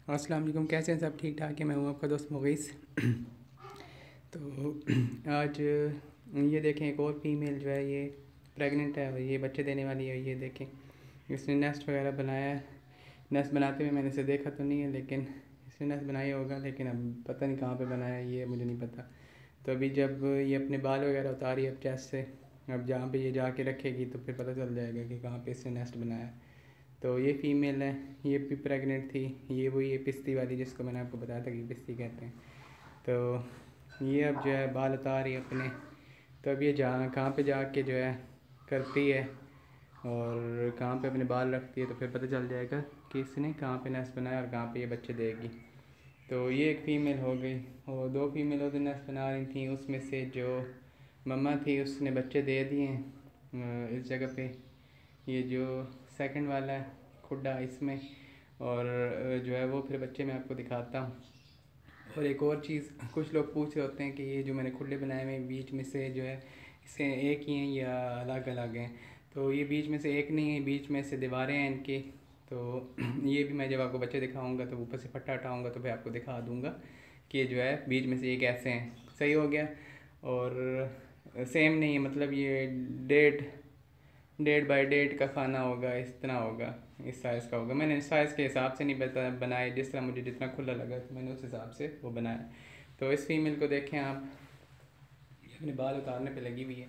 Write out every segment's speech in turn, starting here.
अस्सलाम वालेकुम। कैसे हैं सब? ठीक ठाक है। मैं हूँ आपका दोस्त मुगीस। तो आज ये देखें, एक और फीमेल जो है ये प्रेग्नेंट है और ये बच्चे देने वाली है। ये देखें, इसने नेस्ट वगैरह बनाया है। नेस्ट बनाते हुए मैंने इसे देखा तो नहीं है, लेकिन इसने नेस्ट बनाया होगा, लेकिन अब पता नहीं कहाँ पे बनाया है, ये मुझे नहीं पता। तो अभी जब ये अपने बाल वगैरह उतारी अब चेस्ट से, अब जहाँ पे ये जाके रखेगी तो फिर पता चल जाएगा कि कहाँ पे इसने नेस्ट बनाया है। तो ये फीमेल है, ये भी प्रेग्नेंट थी। ये वही ये पिस्ती वाली जिसको मैंने आपको बताया था कि पिस्ती कहते हैं। तो ये अब जो है बाल उतार रही है अपने। तो अब ये जहाँ कहाँ पे जाके जो है करती है और कहाँ पे अपने बाल रखती है, तो फिर पता चल जाएगा कि इसने कहाँ पे नेस्ट बनाया और कहाँ पे ये बच्चे देगी। तो ये एक फ़ीमेल हो गई और दो फीमेल उधर नेस्ट बना रही थी। उसमें से जो मम्मा थी उसने बच्चे दे दिए इस जगह पे। ये जो सेकंड वाला है खुड्डा इसमें, और जो है वो फिर बच्चे मैं आपको दिखाता हूँ। और एक और चीज़, कुछ लोग पूछ रहे होते हैं कि ये जो मैंने खुले बनाए हुए हैं बीच में से जो है इसे एक ही हैं या अलग अलग हैं। तो ये बीच में से एक नहीं है, बीच में से दीवारें हैं इनकी। तो ये भी मैं जब आपको बच्चे दिखाऊंगा तो ऊपर से पट्टा हटाऊंगा तो फिर आपको दिखा दूंगा कि ये जो है बीच में से ये कैसे हैं। सही हो गया। और सेम नहीं है, मतलब ये 1.5 बाई 1.5 का खाना होगा, इस तरह होगा, इस साइज़ का होगा। मैंने साइज़ के हिसाब से नहीं बनाए, जिस तरह मुझे जितना खुला लगा तो मैंने उस हिसाब से वो बनाया। तो इस फीमेल को देखें आप, ये अपने बाल उतारने पे लगी हुई है।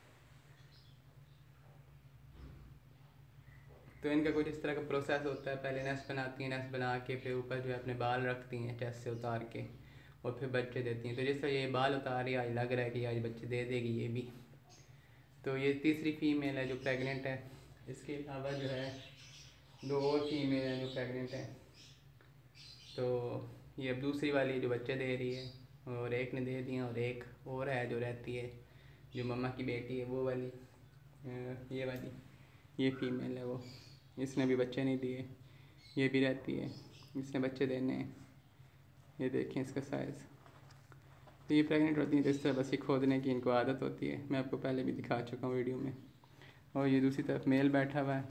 तो इनका कुछ इस तरह का प्रोसेस होता है। पहले नेस्ट बनाती हैं, नेस्ट बना के फिर ऊपर जो है अपने बाल रखती हैं चेस्ट से उतार के, और फिर बच्चे देती हैं। तो जिस तरह ये बाल उतार रही है, आज लग रहा है कि आज बच्चे दे देगी ये भी। तो ये तीसरी फीमेल है जो प्रेग्नेंट है। इसके अलावा जो है दो और फीमेल हैं जो प्रेग्नेंट हैं। तो ये अब दूसरी वाली जो बच्चे दे रही है, और एक ने दे दिया और एक और है जो रहती है, जो मम्मा की बेटी है वो वाली, ये वाली, ये फीमेल है वो। इसने भी बच्चे नहीं दिए, ये भी रहती है, इसने बच्चे देने हैं। ये देखें इसका साइज़। तो ये प्रेग्नेंट होती है तो इस तरह बस ये खोदने की इनको आदत होती है। मैं आपको पहले भी दिखा चुका हूँ वीडियो में। और ये दूसरी तरफ मेल बैठा हुआ है।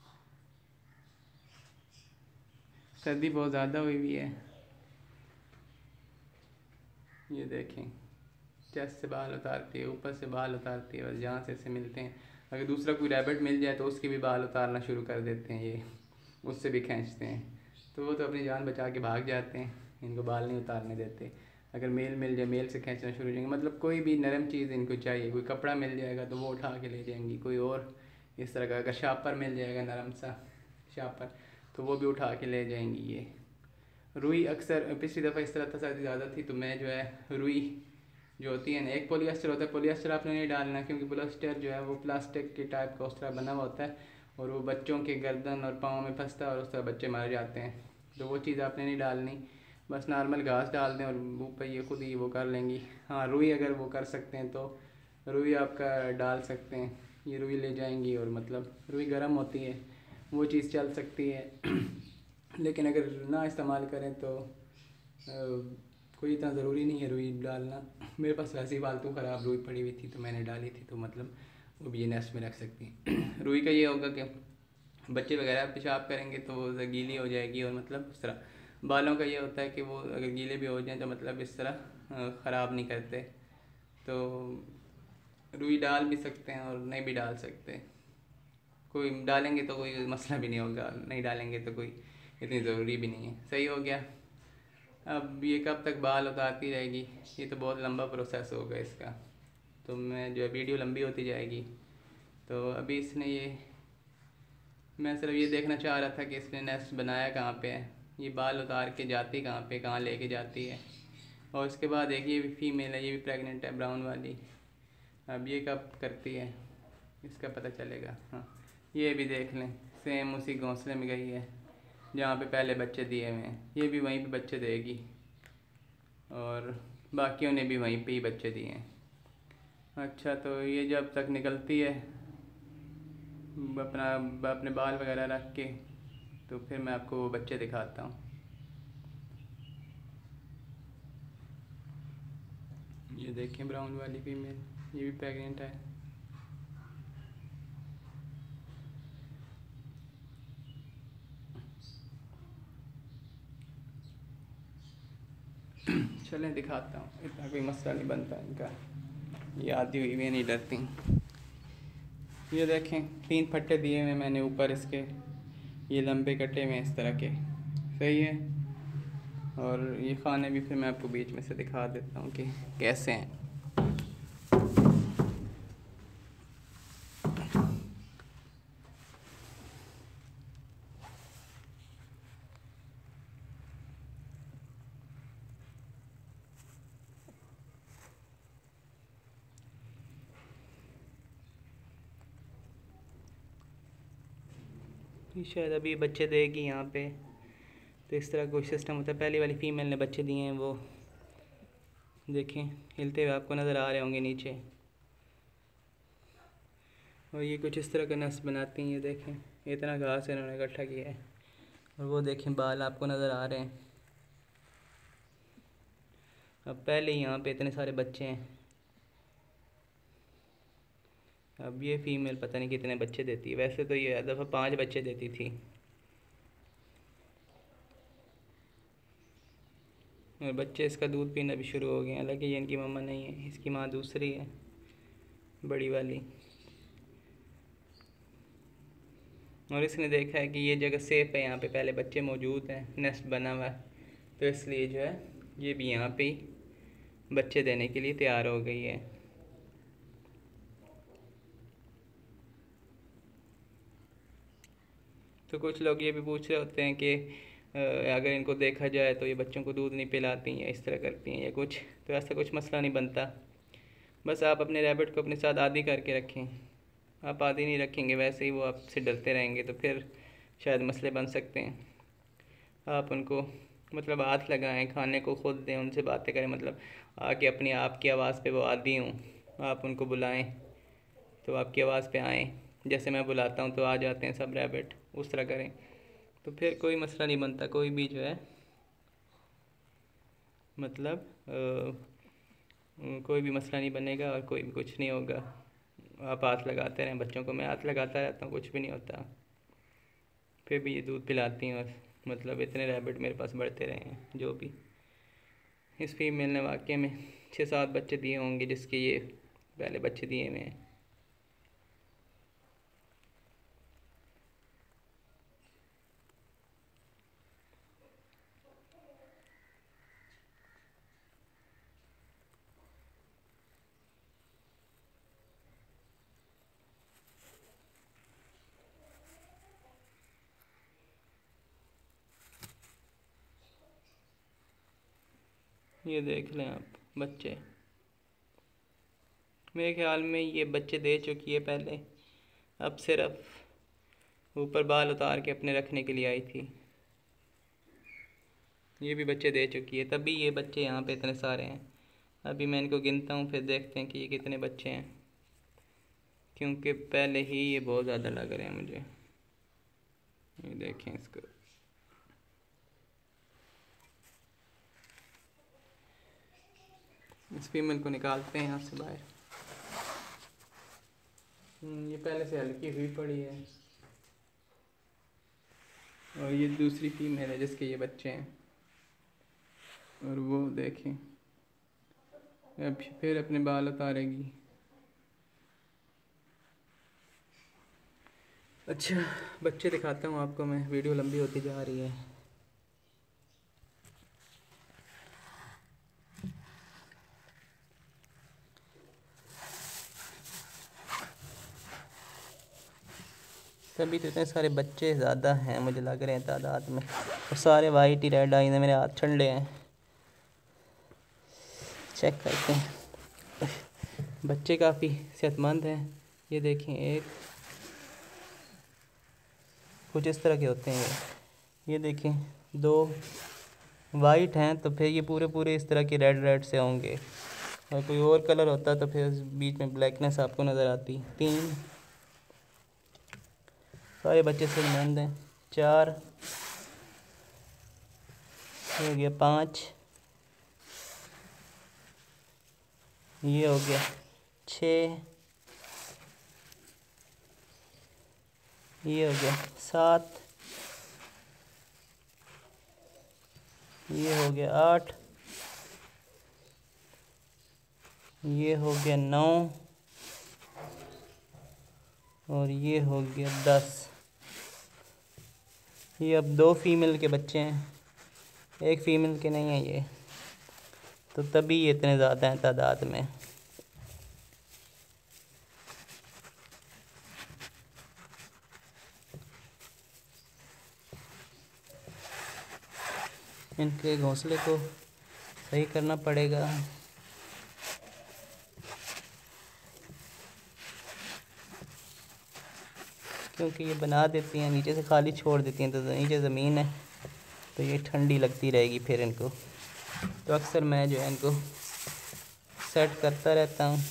सर्दी बहुत ज़्यादा हुई हुई है। ये देखें, चेस्ट से बाल उतारती है, ऊपर से बाल उतारती है, बस जहाँ से ऐसे मिलते हैं। अगर दूसरा कोई रैबिट मिल जाए तो उसके भी बाल उतारना शुरू कर देते हैं ये, उससे भी खींचते हैं। तो वो तो अपनी जान बचा के भाग जाते हैं, इनको बाल नहीं उतारने देते। अगर मेल मिल जाए, मेल से खींचना शुरू हो जाएंगे। मतलब कोई भी नरम चीज़ इनको चाहिए, कोई कपड़ा मिल जाएगा तो वो उठा के ले जाएंगी। कोई और इस तरह का अगर शापर मिल जाएगा, नरम सा शापर, तो वो भी उठा के ले जाएंगी ये। रुई अक्सर पिछली दफ़ा इस तरह था, सर्दी ज़्यादा थी तो मैं जो है रुई जो होती है ना, एक पोलिएस्टर होता है, पोलिएस्टर आपने नहीं डालना क्योंकि पोलिएस्टर जो है वो प्लास्टिक के टाइप का उस तरह बना हुआ होता है, और वो बच्चों के गर्दन और पाँव में फंसता है और उस तरह बच्चे मर जाते हैं। तो वो चीज़ आपने नहीं डालनी, बस नॉर्मल घास डाल दें और ऊपर ये खुद ही वो कर लेंगी। हाँ, रुई अगर वो कर सकते हैं तो रुई आपका डाल सकते हैं। ये रुई ले जाएंगी, और मतलब रुई गर्म होती है, वो चीज़ चल सकती है। लेकिन अगर ना इस्तेमाल करें तो कोई इतना ज़रूरी नहीं है रुई डालना। मेरे पास वैसे ही फालतू ख़राब रुई पड़ी हुई थी तो मैंने डाली थी, तो मतलब वो भी ये नेस्ट में रख सकती हैं। रुई का ये होगा कि बच्चे वगैरह पेशाब करेंगे तो वो गीली हो जाएगी, और मतलब इस तरह बालों का ये होता है कि वो अगर गीले भी हो जाएं तो मतलब इस तरह ख़राब नहीं करते। तो रुई डाल भी सकते हैं और नहीं भी डाल सकते। कोई डालेंगे तो कोई मसला भी नहीं होगा, नहीं डालेंगे तो कोई इतनी ज़रूरी भी नहीं है। सही हो गया। अब ये कब तक बाल उतारती रहेगी, ये तो बहुत लंबा प्रोसेस होगा इसका। तो मैं जो है वीडियो लंबी होती जाएगी। तो अभी इसने ये, मैं सिर्फ ये देखना चाह रहा था कि इसने नेस्ट बनाया कहाँ पे है, ये बाल उतार के जाती कहाँ पे, कहाँ लेके जाती है। और उसके बाद एक ये भी फीमेल है, ये भी प्रेग्नेंट है, ब्राउन वाली। अब ये कब करती है इसका पता चलेगा। हाँ, ये भी देख लें, सेम उसी घोंसले में गई है जहाँ पे पहले बच्चे दिए हुए हैं। ये भी वहीं पे बच्चे देगी, और बाकियों ने भी वहीं पे ही बच्चे दिए हैं। अच्छा, तो ये जब तक निकलती है अपना अपने बाल वगैरह रख के, तो फिर मैं आपको वो बच्चे दिखाता हूँ। ये देखें ब्राउन वाली फीमेल, ये भी प्रेग्नेंट है। चलें दिखाता हूँ, इतना कोई मसला नहीं बनता इनका। ये आती हुई भी नहीं डरती। ये देखें 3 फट्टे दिए हुए मैंने ऊपर इसके, ये लंबे कटे हुए इस तरह के, सही है। और ये खाने भी फिर मैं आपको बीच में से दिखा देता हूँ कि कैसे हैं। शायद अभी बच्चे देगी यहाँ पे, तो इस तरह कोई सिस्टम होता है। पहली वाली फ़ीमेल ने बच्चे दिए हैं, वो देखें हिलते हुए आपको नज़र आ रहे होंगे नीचे। और ये कुछ इस तरह का नस्ल बनाती हैं। ये देखें इतना घास इन्होंने इकट्ठा किया है। और वो देखें बाल आपको नज़र आ रहे हैं। अब पहले यहाँ पे इतने सारे बच्चे हैं। अब ये फ़ीमेल पता नहीं कितने बच्चे देती है। वैसे तो ये दफ़ा 5 बच्चे देती थी। और बच्चे इसका दूध पीना भी शुरू हो गए हैं। हालांकि ये इनकी मम्मा नहीं है, इसकी माँ दूसरी है, बड़ी वाली। और इसने देखा है कि ये जगह सेफ़ है, यहाँ पे पहले बच्चे मौजूद हैं, नेस्ट बना हुआ है, तो इसलिए जो है ये भी यहाँ पे ही बच्चे देने के लिए तैयार हो गई है। तो कुछ लोग ये भी पूछ रहे होते हैं कि अगर इनको देखा जाए तो ये बच्चों को दूध नहीं पिलाती हैं, इस तरह करती हैं या कुछ, तो ऐसा कुछ मसला नहीं बनता। बस आप अपने रैबिट को अपने साथ आदी करके रखें। आप आदी नहीं रखेंगे, वैसे ही वो आपसे डरते रहेंगे, तो फिर शायद मसले बन सकते हैं। आप उनको मतलब हाथ लगाएं, खाने को खुद दें, उनसे बातें करें, मतलब आके अपनी आपकी आवाज़ पे वो आदी हों। आप उनको बुलाएं तो आपकी आवाज़ पे आएँ। जैसे मैं बुलाता हूँ तो आ जाते हैं सब रैबिट, उस तरह करें तो फिर कोई मसला नहीं बनता। कोई भी जो है मतलब कोई भी मसला नहीं बनेगा और कोई भी कुछ नहीं होगा। आप हाथ लगाते रहें, बच्चों को मैं हाथ लगाता रहता हूँ, कुछ भी नहीं होता। फिर भी ये दूध पिलाती हैं और मतलब इतने रैबिट मेरे पास बढ़ते रहे हैं। जो भी इस फीमेल ने वाकई में 6-7 बच्चे दिए होंगे, जिसके ये पहले बच्चे दिए हुए हैं। ये देख लें आप बच्चे, मेरे ख्याल में ये बच्चे दे चुकी है पहले, अब सिर्फ ऊपर बाल उतार के अपने रखने के लिए आई थी। ये भी बच्चे दे चुकी है, तभी ये बच्चे यहाँ पे इतने सारे हैं। अभी मैं इनको गिनता हूँ, फिर देखते हैं कि ये कितने बच्चे हैं, क्योंकि पहले ही ये बहुत ज़्यादा लग रहे हैं मुझे। ये देखें इसको, इस फीमेल को निकालते हैं यहाँ से बाहर। ये पहले से हल्की हुई पड़ी है। और ये दूसरी फीमेल है जिसके ये बच्चे हैं। और वो देखें अब फिर अपने बाल उतारेगी। अच्छा बच्चे दिखाता हूँ आपको मैं, वीडियो लंबी होती जा रही है। तभी तो इतने सारे बच्चे ज़्यादा हैं मुझे लग रहे हैं तादाद में, और सारे वाइट ही रेड आई हैं। मेरे हाथ ठंडे हैं, चेक करते हैं। बच्चे काफ़ी सेहतमंद हैं। ये देखें, एक कुछ इस तरह के होते हैं। ये देखें 2 वाइट हैं, तो फिर ये पूरे पूरे इस तरह के रेड रेड से होंगे। और कोई और कलर होता तो फिर बीच में ब्लैकनेस आपको नज़र आती। 3 सारे बच्चे सेहतमंद हैं। 4 हो गया, 5 ये हो गया, 6 ये हो गया, 7 ये हो गया, 8 ये हो गया 9 और ये हो गया 10। ये अब 2 फीमेल के बच्चे हैं, एक फीमेल के नहीं है ये, तो तभी ये इतने ज़्यादा हैं तादाद में। इनके घोंसले को सही करना पड़ेगा। क्योंकि ये बना देती हैं, नीचे से खाली छोड़ देती हैं, तो नीचे ज़मीन है तो ये ठंडी लगती रहेगी फिर इनको। तो अक्सर मैं जो है इनको सेट करता रहता हूँ।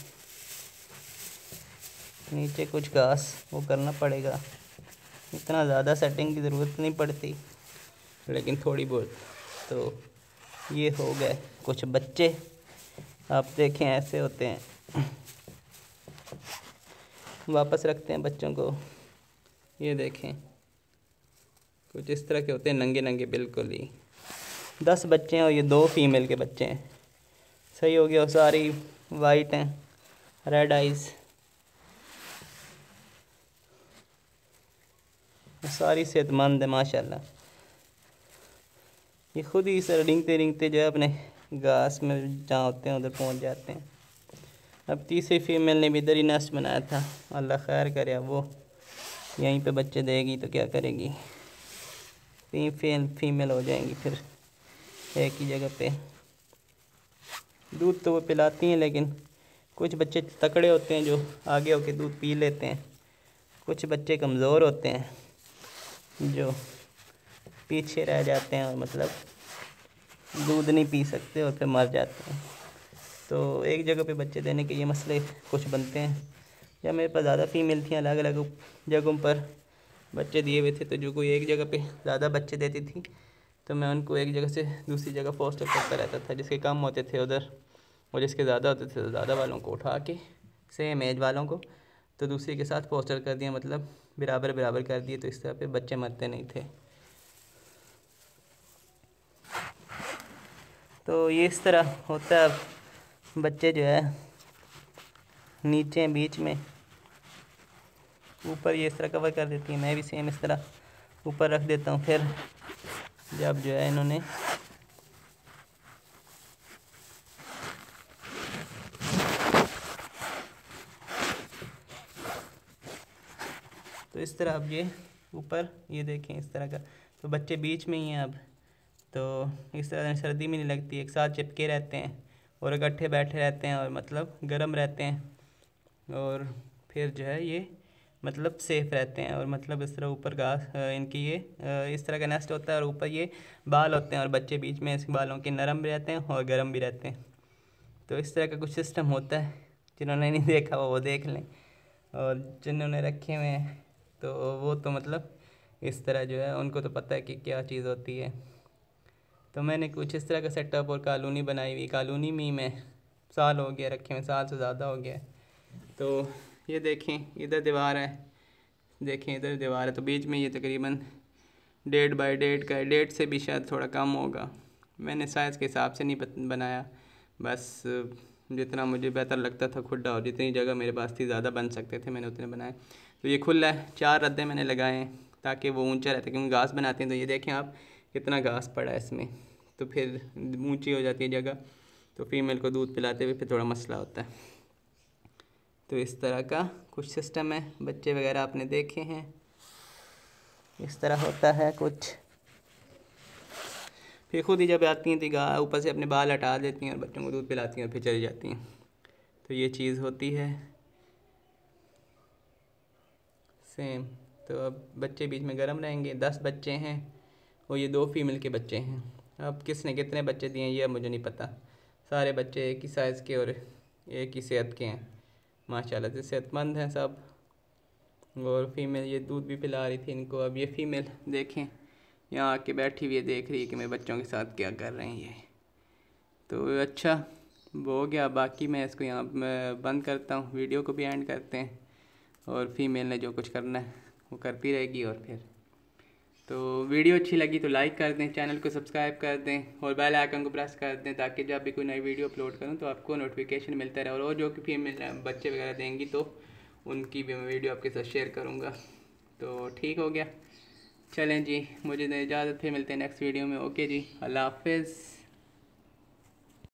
नीचे कुछ घास वो करना पड़ेगा, इतना ज़्यादा सेटिंग की ज़रूरत नहीं पड़ती, लेकिन थोड़ी बहुत। तो ये हो गए कुछ बच्चे, आप देखें ऐसे होते हैं। वापस रखते हैं बच्चों को, ये देखें कुछ इस तरह के होते हैं, नंगे नंगे बिल्कुल ही। 10 बच्चे हैं और ये 2 फीमेल के बच्चे हैं। सही हो गया, और सारी वाइट हैं, रेड आइज़, सारी सेहतमंद है माशाल्लाह। ये खुद ही सर रेंगते रेंगते जो है अपने घास में जहाँ होते हैं उधर पहुँच जाते हैं। अब तीसरी फीमेल ने भी इधर ही नेस्ट बनाया था, अल्लाह खैर करे, अब वो यहीं पे बच्चे देगी तो क्या करेगी, 3 फीमेल हो जाएंगी फिर एक ही जगह पे। दूध तो वो पिलाती हैं, लेकिन कुछ बच्चे तकड़े होते हैं जो आगे होके दूध पी लेते हैं, कुछ बच्चे कमज़ोर होते हैं जो पीछे रह जाते हैं और मतलब दूध नहीं पी सकते और फिर मर जाते हैं। तो एक जगह पे बच्चे देने के ये मसले कुछ बनते हैं। जब मेरे पास ज़्यादा फीमेल थी, अलग अलग जगहों पर बच्चे दिए हुए थे, तो जो कोई एक जगह पे ज़्यादा बच्चे देती थी तो मैं उनको एक जगह से दूसरी जगह फोस्टर करता रहता था। जिसके कम होते थे उधर, और जिसके ज़्यादा होते थे तो ज़्यादा वालों को उठा के, सेम एज वालों को तो दूसरे के साथ फोस्टर कर दिया, मतलब बराबर बराबर कर दिए, तो इस तरह पे बच्चे मरते नहीं थे। तो ये इस तरह होता है। बच्चे जो है नीचे बीच में, ऊपर ये इस तरह कवर कर देती है, मैं भी सेम इस तरह ऊपर रख देता हूँ। फिर जब जो है इन्होंने तो इस तरह अब ये ऊपर ये देखें इस तरह का, तो बच्चे बीच में ही हैं अब, तो इस तरह सर्दी में नहीं लगती, एक साथ चिपके रहते हैं और इकट्ठे बैठे रहते हैं और मतलब गर्म रहते हैं, और फिर जो है ये मतलब सेफ़ रहते हैं। और मतलब इस तरह ऊपर घास इनकी ये इस तरह का नेस्ट होता है और ऊपर ये बाल होते हैं और बच्चे बीच में इस बालों के नरम भी रहते हैं और गर्म भी रहते हैं। तो इस तरह का कुछ सिस्टम होता है, जिन्होंने नहीं देखा वो देख लें, और जिन्होंने रखे हुए हैं तो वो तो मतलब इस तरह जो है उनको तो पता है कि क्या चीज़ होती है। तो मैंने कुछ इस तरह का सेटअप और कॉलोनी बनाई हुई, कॉलोनी में मैं साल हो गया रखे हुए, साल से ज़्यादा हो गया। तो ये देखें इधर दीवार है, देखें इधर दीवार है, तो बीच में ये तकरीबन 1.5 बाई 1.5 का है, 1.5 से भी शायद थोड़ा कम होगा। मैंने साइज़ के हिसाब से नहीं बनाया, बस जितना मुझे बेहतर लगता था खुला, और जितनी जगह मेरे पास थी ज़्यादा बन सकते थे मैंने उतने बनाए। तो ये खुला है, 4 रद्दे मैंने लगाए हैं ताकि वो ऊंचा रहता है, क्योंकि घास बनाते हैं तो ये देखें आप कितना घास पड़ा है इसमें, तो फिर ऊंची हो जाती है जगह, तो फीमेल को दूध पिलाते हुए फिर थोड़ा मसला होता है। तो इस तरह का कुछ सिस्टम है। बच्चे वगैरह आपने देखे हैं, इस तरह होता है कुछ। फिर खुद ही जब आती हैं तो ऊपर से अपने बाल हटा देती हैं और बच्चों को दूध पिलाती हैं और फिर चली जाती हैं। तो ये चीज़ होती है सेम। तो अब बच्चे बीच में गर्म रहेंगे। 10 बच्चे हैं और ये 2 फीमेल के बच्चे हैं। अब किसने कितने बच्चे दिए हैं ये अब मुझे नहीं पता। सारे बच्चे एक ही साइज़ के और एक ही सेहत के हैं, माशाल्लाह से सेहतमंद हैं सब। और फीमेल ये दूध भी पिला रही थी इनको। अब ये फीमेल देखें यहाँ आके बैठी हुई है, देख रही है कि मेरे बच्चों के साथ क्या कर रहे हैं ये। तो अच्छा वो हो गया। बाकी मैं इसको यहाँ बंद करता हूँ, वीडियो को भी एंड करते हैं, और फीमेल ने जो कुछ करना है वो करती रहेगी। और फिर तो वीडियो अच्छी लगी तो लाइक कर दें, चैनल को सब्सक्राइब कर दें और बेल आइकन को प्रेस कर दें, ताकि जब भी कोई नई वीडियो अपलोड करूं तो आपको नोटिफिकेशन मिलता रहे। और जो कि फीमेल बच्चे वगैरह देंगी तो उनकी भी मैं वीडियो आपके साथ शेयर करूँगा। तो ठीक हो गया, चलें जी, मुझे इजाज़त, फिर मिलते हैं नेक्स्ट वीडियो में। ओके जी, अल्लाह हाफिज़।